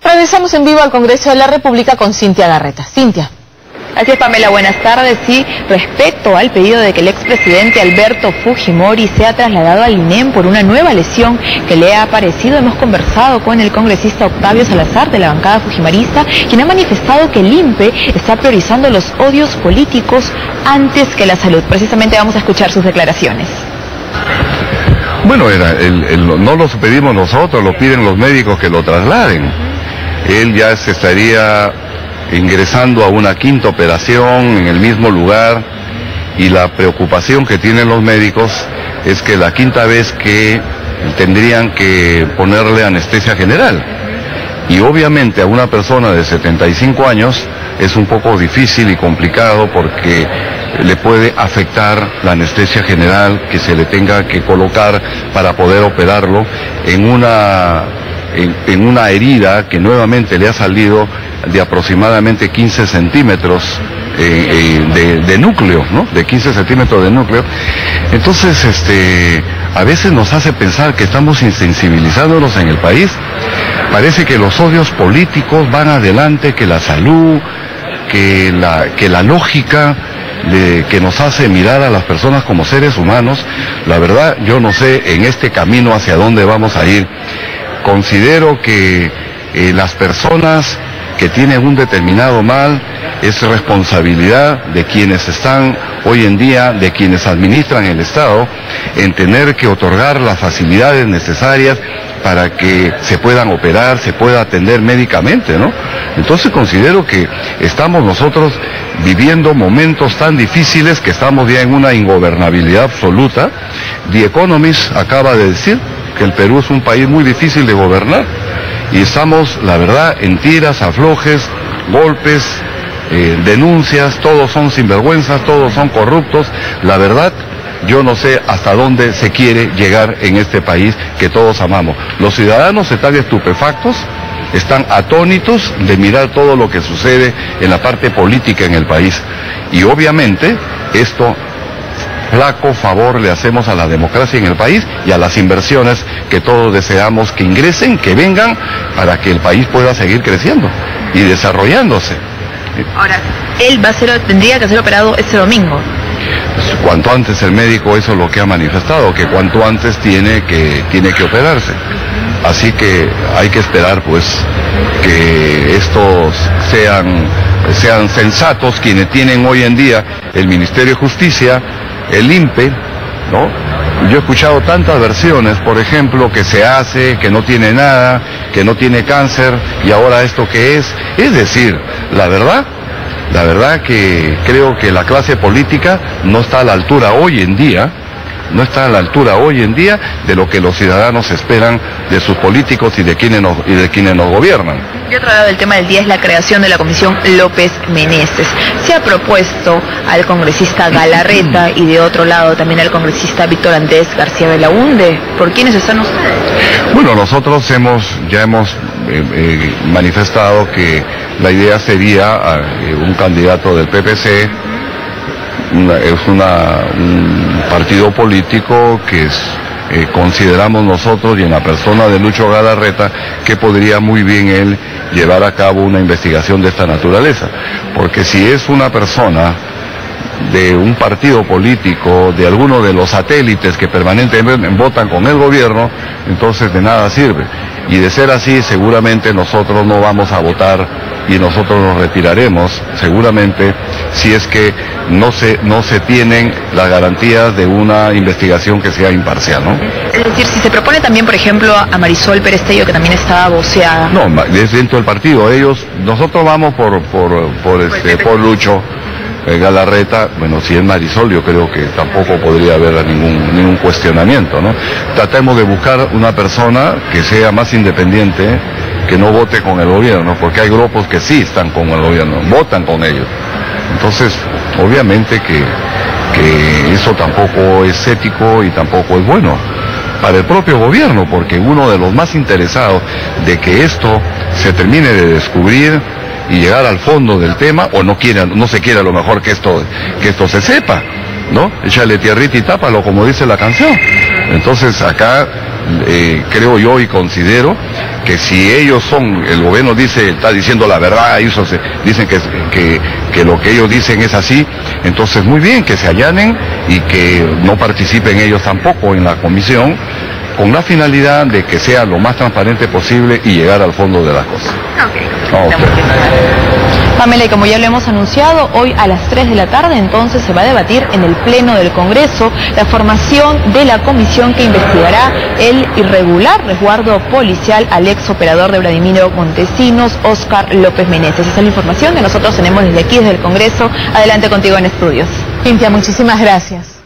Regresamos en vivo al Congreso de la República con Cintia Garreta. Cintia. Así es, Pamela, buenas tardes. Sí, respecto al pedido de que el expresidente Alberto Fujimori sea trasladado al INEM por una nueva lesión que le ha aparecido, hemos conversado con el congresista Octavio Salazar de la bancada fujimorista, quien ha manifestado que el INPE está priorizando los odios políticos antes que la salud. Precisamente vamos a escuchar sus declaraciones. Bueno, no lo pedimos nosotros, lo piden los médicos que lo trasladen. Él ya se estaría ingresando a una quinta operación en el mismo lugar, y la preocupación que tienen los médicos es que la quinta vez que tendrían que ponerle anestesia general, y obviamente a una persona de 75 años es un poco difícil y complicado porque le puede afectar la anestesia general que se le tenga que colocar para poder operarlo en una herida que nuevamente le ha salido de aproximadamente 15 centímetros de núcleo, ¿no? De 15 centímetros de núcleo. Entonces, a veces nos hace pensar que estamos insensibilizándonos en el país. Parece que los odios políticos van adelante, que la salud, que la lógica que nos hace mirar a las personas como seres humanos. La verdad, yo no sé en este camino hacia dónde vamos a ir. Considero que las personas que tienen un determinado mal es responsabilidad de quienes están hoy en día, de quienes administran el Estado, en tener que otorgar las facilidades necesarias para que se puedan operar, se pueda atender médicamente, ¿no? Entonces considero que estamos nosotros viviendo momentos tan difíciles que estamos ya en una ingobernabilidad absoluta. The Economist acaba de decir que el Perú es un país muy difícil de gobernar, y estamos, la verdad, en tiras, aflojes, golpes, denuncias, todos son sinvergüenzas, todos son corruptos. La verdad, yo no sé hasta dónde se quiere llegar en este país que todos amamos. Los ciudadanos están estupefactos, están atónitos de mirar todo lo que sucede en la parte política en el país, y obviamente esto flaco favor le hacemos a la democracia en el país y a las inversiones que todos deseamos que ingresen, que vengan, para que el país pueda seguir creciendo y desarrollándose. Ahora, él tendría que ser operado este domingo. Cuanto antes, el médico eso es lo que ha manifestado, que cuanto antes tiene que operarse. Así que hay que esperar pues que estos sean sensatos quienes tienen hoy en día el Ministerio de Justicia, el INPE, ¿no? Yo he escuchado tantas versiones, por ejemplo, que se hace, que no tiene nada, que no tiene cáncer, y ahora esto que es decir, la verdad que creo que la clase política no está a la altura hoy en día, de lo que los ciudadanos esperan de sus políticos y de quienes nos gobiernan. Y otro lado del tema del día es la creación de la Comisión López Meneses. Se ha propuesto al congresista Galarreta y de otro lado también al congresista Víctor Andrés García Belaúnde. ¿Por quiénes están ustedes? Bueno, nosotros ya hemos manifestado que la idea sería un candidato del PPC. Es un partido político que consideramos nosotros, y en la persona de Lucho Galarreta, que podría muy bien él llevar a cabo una investigación de esta naturaleza. Porque si es una persona de un partido político, de alguno de los satélites que permanentemente votan con el gobierno, entonces de nada sirve. Y de ser así, seguramente nosotros no vamos a votar y nosotros nos retiraremos, seguramente, si es que no se tienen las garantías de una investigación que sea imparcial, ¿no? Es decir, si se propone también, por ejemplo, a Marisol Pérez Tello, que también estaba voceada. No, es dentro del partido. Nosotros vamos por Lucho Galarreta. Bueno, si es Marisol, yo creo que tampoco podría haber ningún cuestionamiento, ¿no? Tratemos de buscar una persona que sea más independiente, que no vote con el gobierno, porque hay grupos que sí están con el gobierno, votan con ellos. Entonces, obviamente que eso tampoco es ético y tampoco es bueno para el propio gobierno, porque uno de los más interesados de que esto se termine de descubrir y llegar al fondo del tema, o no se quiere a lo mejor que esto se sepa, ¿no? Échale tierrita y tápalo, como dice la canción. Entonces acá creo yo y considero que si ellos son, el gobierno está diciendo la verdad, dicen que lo que ellos dicen es así, entonces muy bien, que se allanen y que no participen ellos tampoco en la comisión, con la finalidad de que sea lo más transparente posible y llegar al fondo de las cosas. Pamela, y como ya lo hemos anunciado, hoy a las 3 de la tarde entonces se va a debatir en el Pleno del Congreso la formación de la comisión que investigará el irregular resguardo policial al ex operador de Vladimiro Montesinos, Óscar López Meneses. Esa es la información que nosotros tenemos desde aquí, desde el Congreso. Adelante contigo en estudios. Cintia, muchísimas gracias.